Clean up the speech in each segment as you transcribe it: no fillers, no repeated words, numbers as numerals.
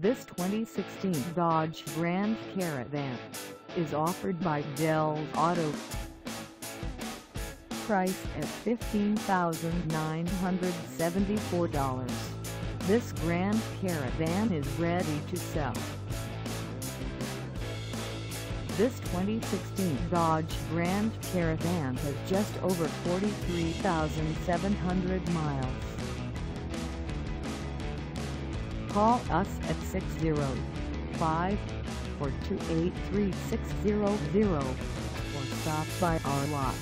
This 2016 Dodge Grand Caravan is offered by Dell Auto. Price at $15,974. This Grand Caravan is ready to sell. This 2016 Dodge Grand Caravan has just over 43,700 miles. Call us at 605-428-3600 or stop by our lot.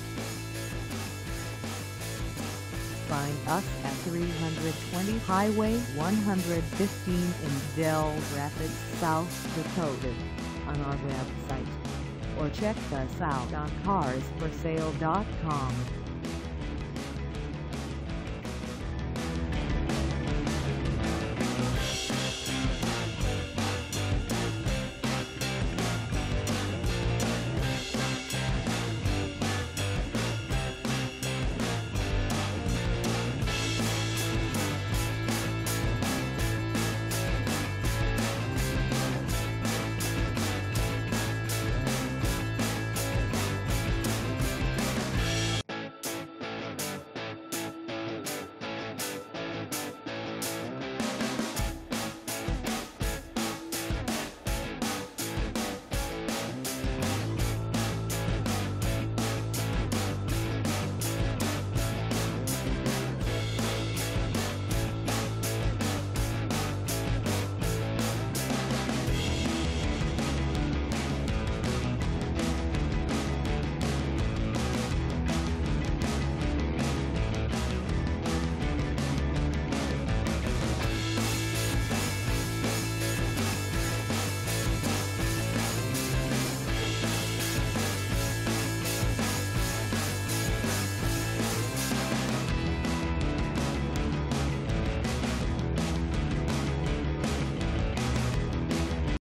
Find us at 320 Highway 115 in Dell Rapids, South Dakota on our website, or check us out on carsforsale.com.